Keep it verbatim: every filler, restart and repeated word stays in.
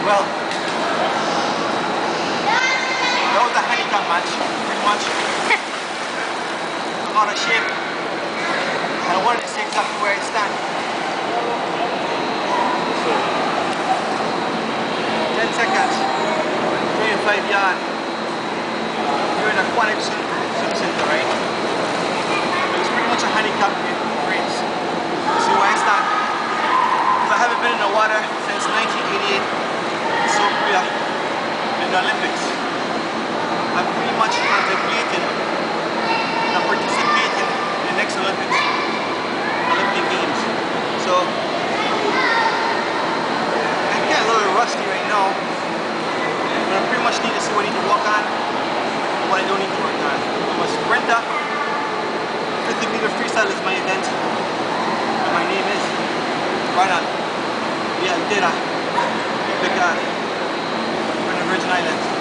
Well, that was a handicap match, pretty much. I'm out of shape, and I wanted to see exactly where I stand. So, ten seconds, twenty-five yards. You're in aquatic swim, swim center, right? It was pretty much a handicap race. See where I stand. Because I haven't been in the water since nineteen eighty-eight in South Korea in the Olympics. I'm pretty much contemplating and participating in the next Olympics, Olympic Games. So I get a little rusty right now, but I pretty much need to see what I need to work on and what I don't need to work on. I'm a sprinter. fifty meter freestyle is my event, and my name is Ronald Vialdera, from the Virgin Islands.